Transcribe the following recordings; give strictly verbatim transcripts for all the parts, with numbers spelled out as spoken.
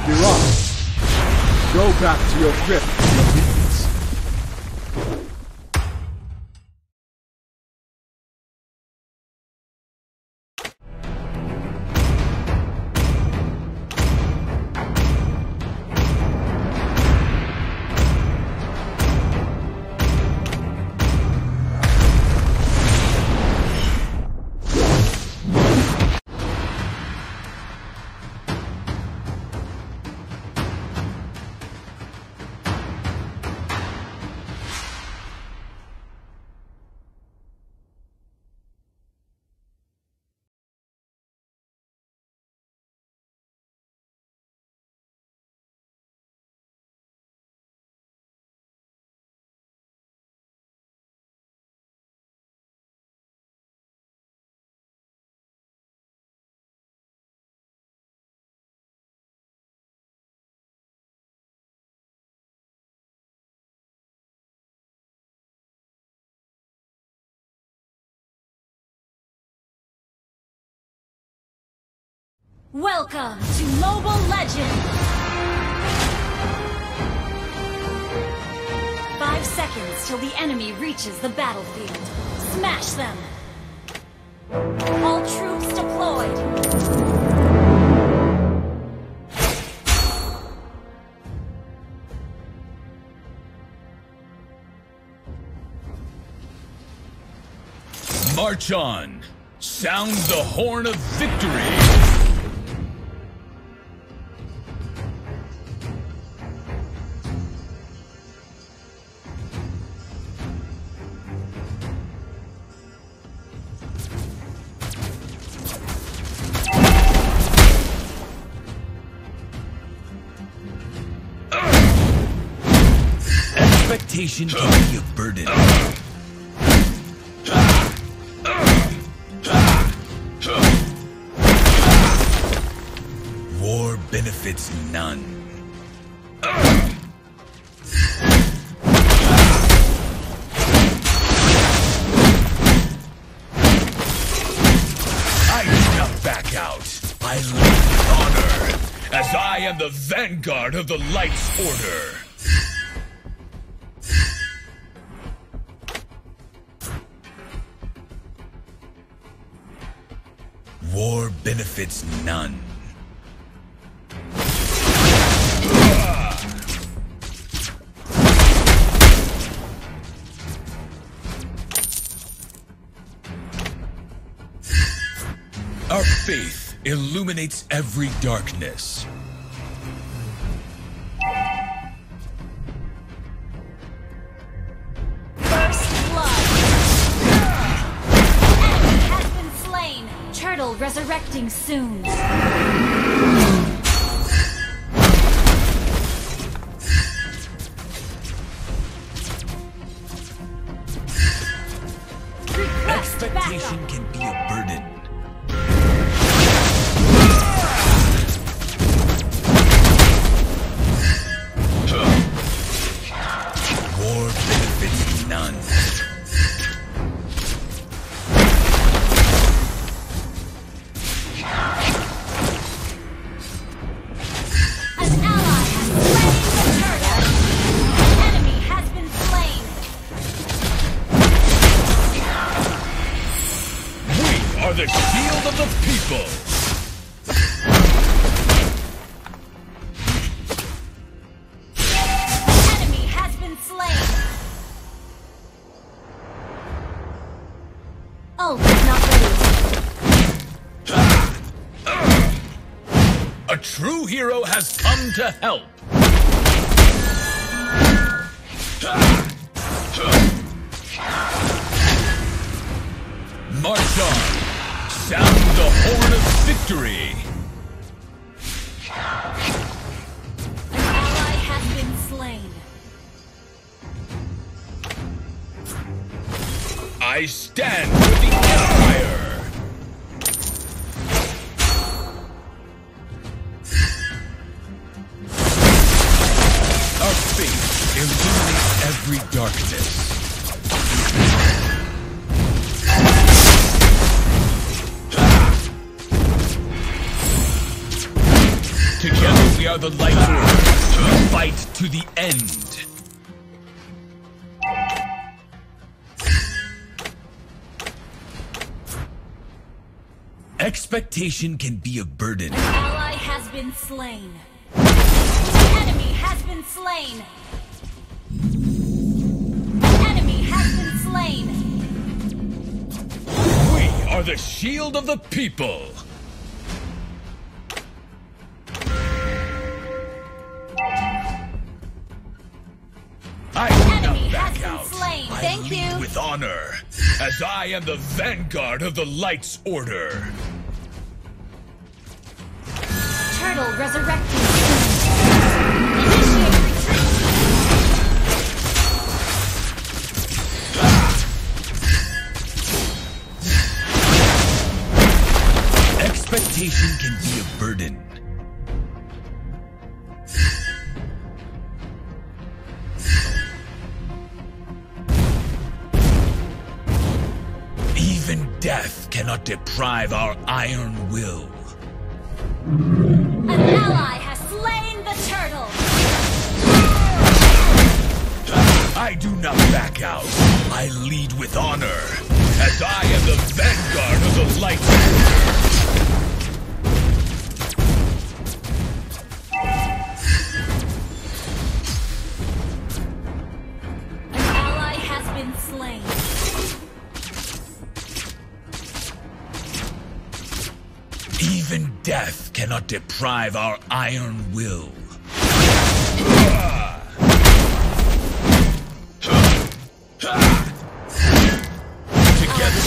You're off. Go back to your grip and your weakness. Welcome to Mobile Legends! Five seconds till the enemy reaches the battlefield. Smash them! All troops deployed! March on! Sound the horn of victory! Expectation can be a burden. War benefits none. I do not back out. I live with honor, as I am the vanguard of the Light's Order. War benefits none. Our faith illuminates every darkness. First blood! Enemy has been slain! Turtle resurrecting soon. Request Expectation backup. can be a burden. War benefits none. An ally has slain the turtle. An enemy has been slain. We are the shield of the people. An enemy has been slain. Ult is not ready. A true hero has come to help. March on. Sound the horn of victory. An ally has been slain. I stand with the Empire. Our faith illuminates every darkness. Together we are the Light Order. We fight to the end. Expectation can be a burden. An ally has been slain. An enemy has been slain. An enemy has been slain. We are the shield of the people. I do not back out. Slain. I Thank lead you. with honor, as I am the vanguard of the Light's Order. Turtle resurrecting soon. Initiate retreat. Expectation can be a burden. Even death cannot deprive our iron will. An ally has slain the turtle. I do not back out. I lead with honor, as I am the vanguard of the Light Order. An ally has been slain. Even death cannot deprive our iron will. Together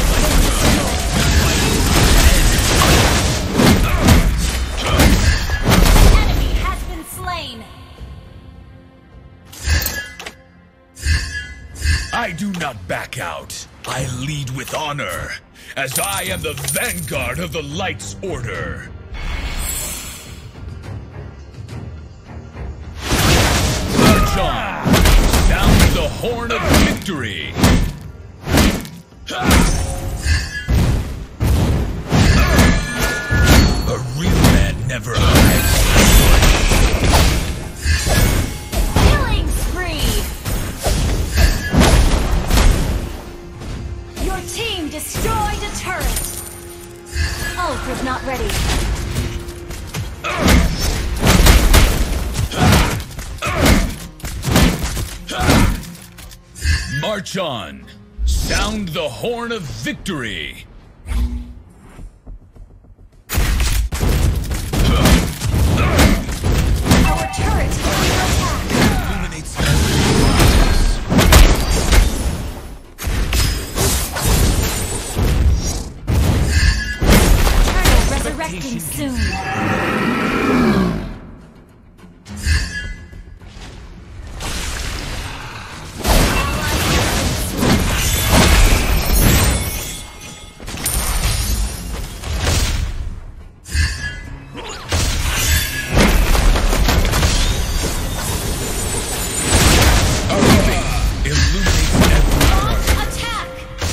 Enemy has been slain. I do not back out. I lead with honor, as I am the vanguard of the Light's Order. March on! Sound the horn of victory! A real man never hides. Killing spree. Your team destroyed a turret. Ult is not ready. March on! Sound the horn of victory! Our turret is under attack. Illuminates every Turtle resurrecting soon. illuminates every Launch attack.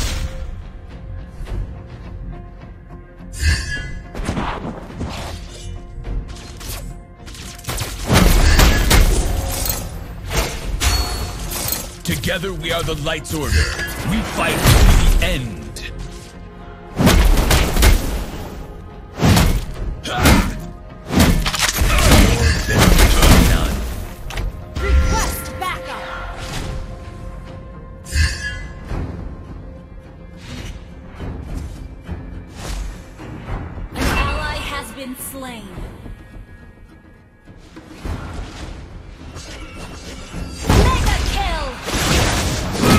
Together we are the Light's Order. We fight to the end. None. Request backup. An ally has been slain. Mega kill.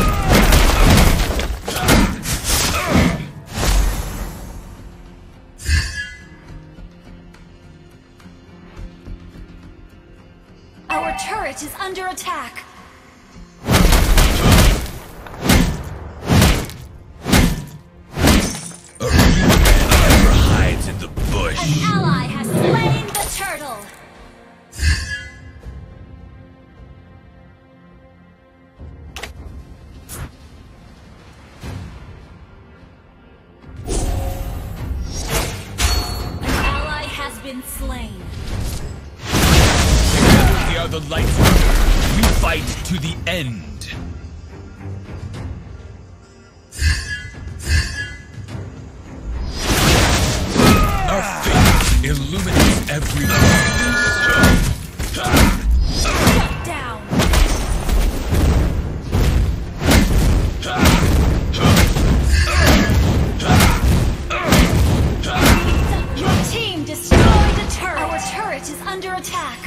Our turret is under attack. A real man never hides in the bush. An ally has slain the turtle. An ally has been slain. are the Light's Order. We fight to the end. Our faith illuminates every darkness. Shut down. Your team destroyed a turret. Our turret is under attack.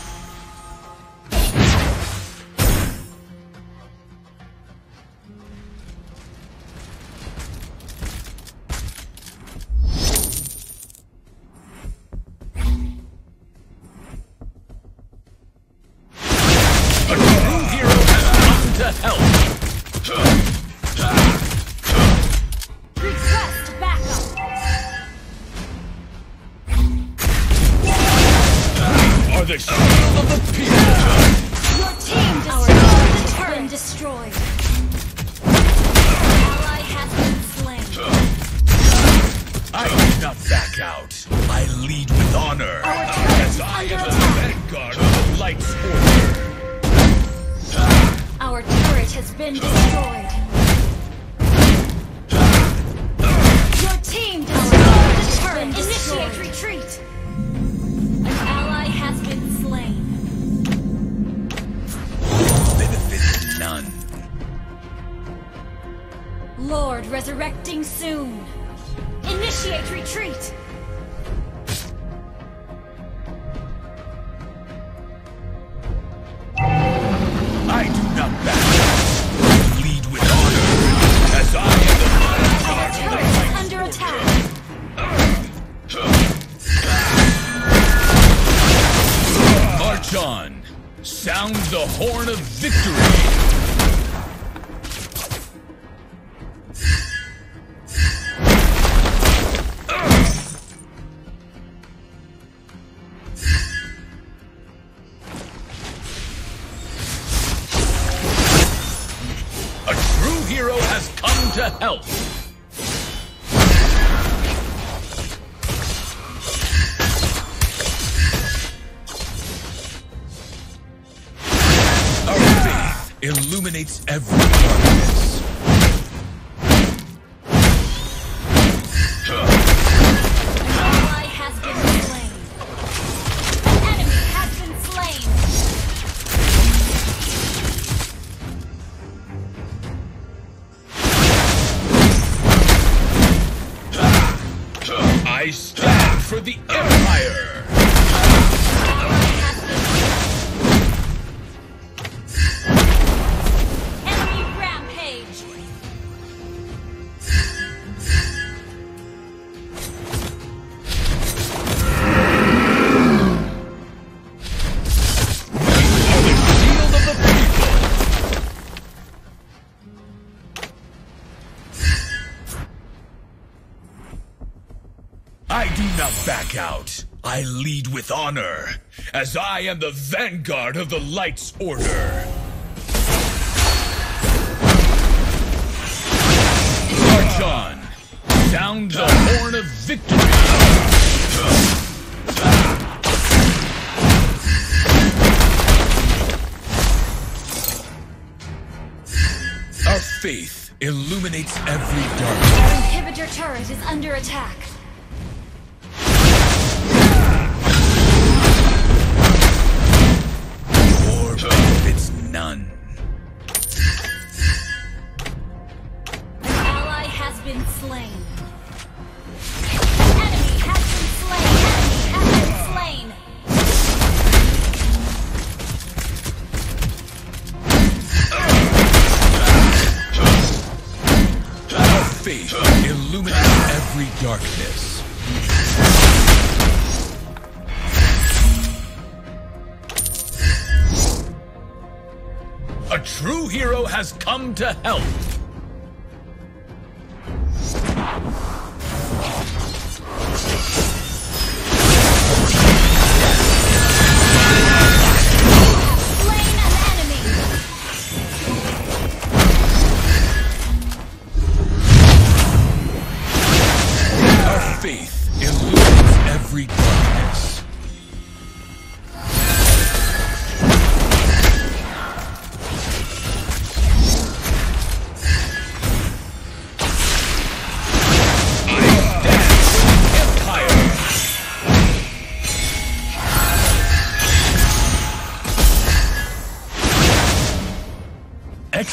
The shield of the people! Your team destroyed the turret. Been destroyed. Ally has been slain. I do not back out. I lead with honor. As I am the vanguard of the Light's Order. Our turret has been destroyed. Your team destroyed the turret. Initiate retreat. An ally has been slain. Benefit none. Lord resurrecting soon. Initiate retreat. I do not back out. Lead with honor. As I am the vanguard of the Light's Under Order. attack. March on! Sound the horn of victory! A true hero has come to help! Illuminates every darkness. An ally has been slain. An enemy has been slain. I stand for the Empire! I do not back out. I lead with honor, as I am the vanguard of the Light's Order. March on! Sound the horn of victory! Our faith illuminates every darkness. Our inhibitor turret is under attack. War benefits none. An ally has been slain. Enemy has been slain. Enemy has been slain. Our faith illuminates every darkness. A true hero has come to help. Slain an enemy. Our faith illuminates every darkness.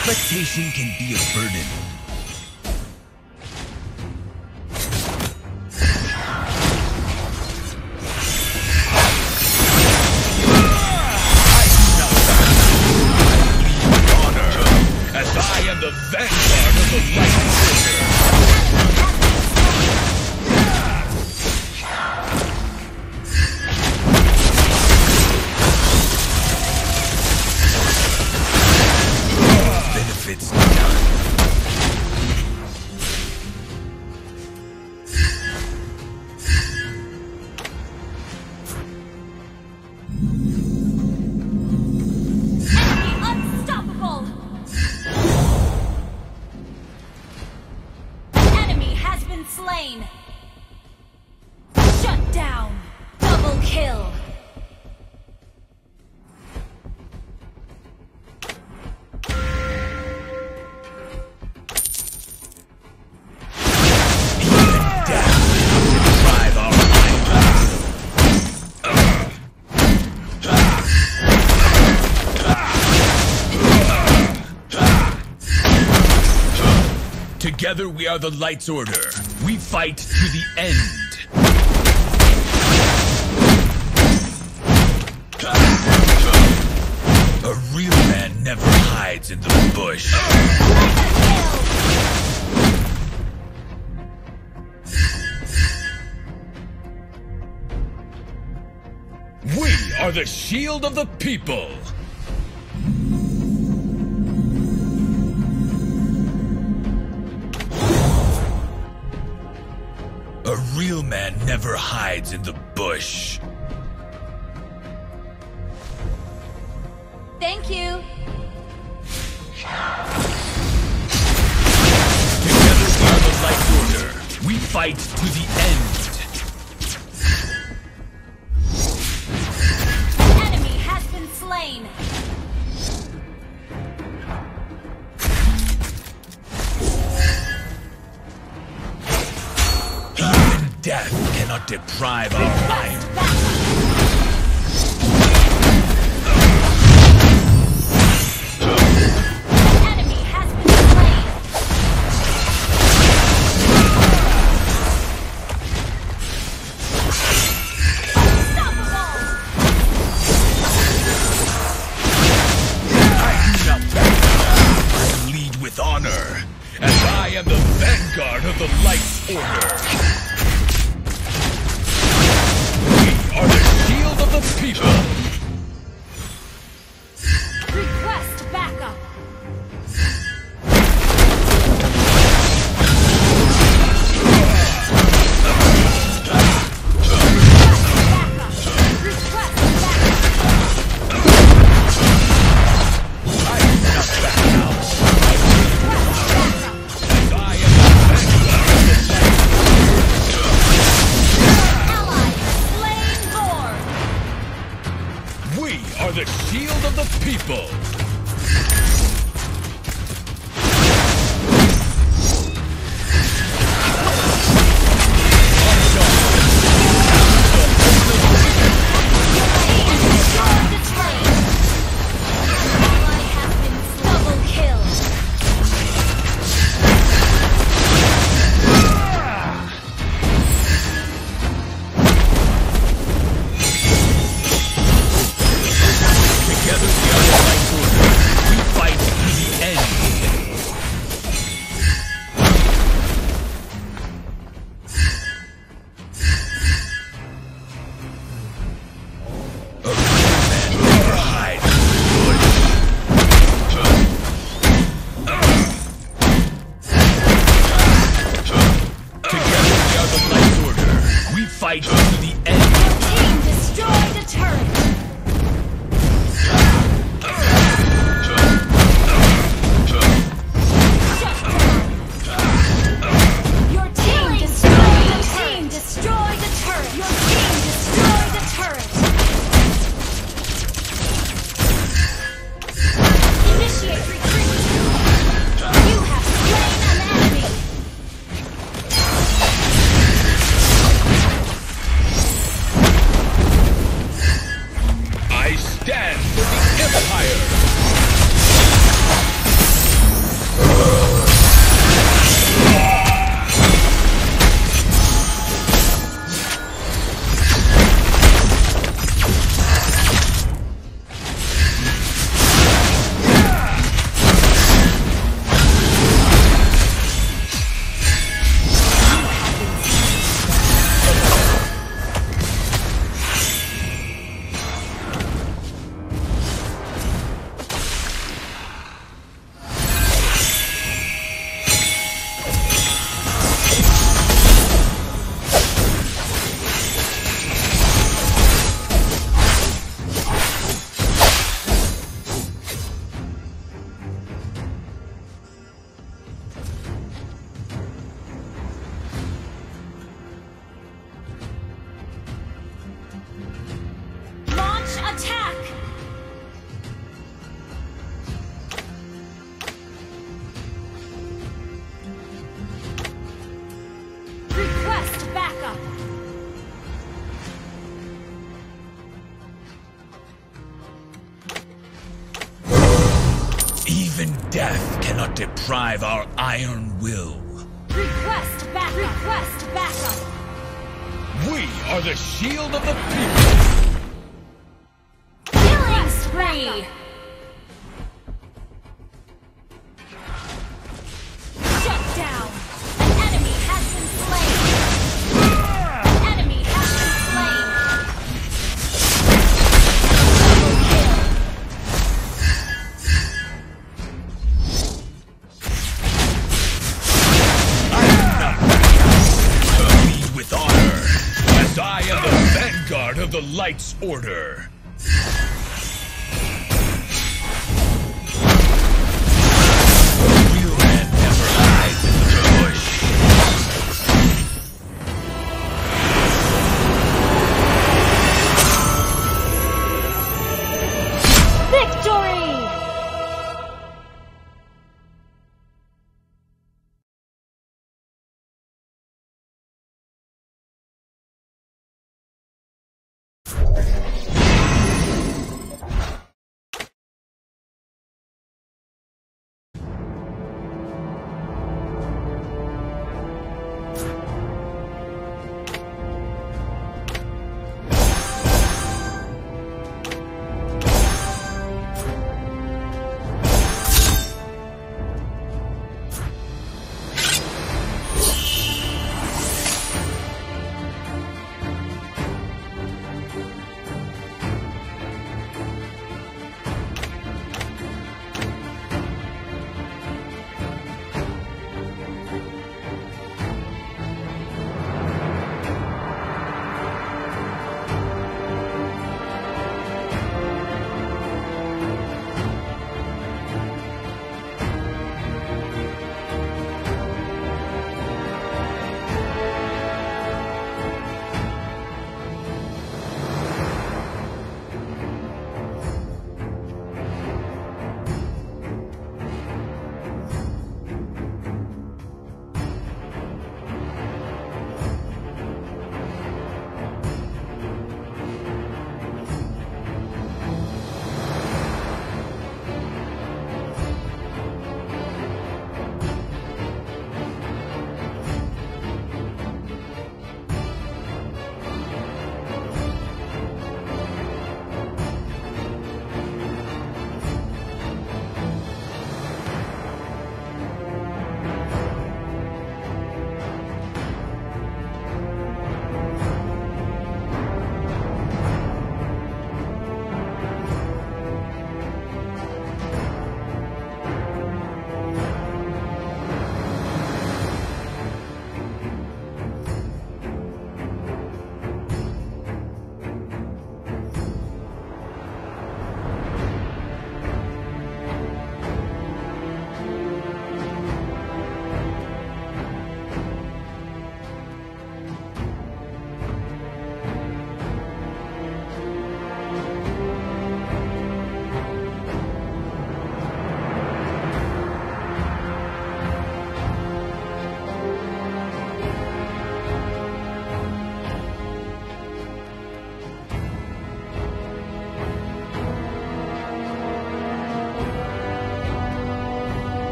Expectation can be a burden. The vanguard of the light order. Benefits none. Slain. Shut down. Double kill. Even death can drive our mind. Together we are the Light's Order. We fight to the end. A real man never hides in the bush. We are the shield of the people. A real man never hides in the bush. Thank you. Together we are the Light Order. We fight to the end. Enemy has been slain. Death cannot deprive our mind. Enemy has been slain. Unstoppable! I do not back down. I lead with honor, as I am the vanguard of the Light's Order. Are the shield of the people. Request backup. Request backup. I do not back down. As I am the vanguard of the Light's Order. We are the shield of the people. Together we are the Light's Order. We fight Even death cannot deprive our iron will. Request backup! Request backup! We are the shield of the people! Killing spree! Shut down! An enemy has been slain! An enemy has been slain! I do not back. Lead with honor, as I am the vanguard of the Light's Order.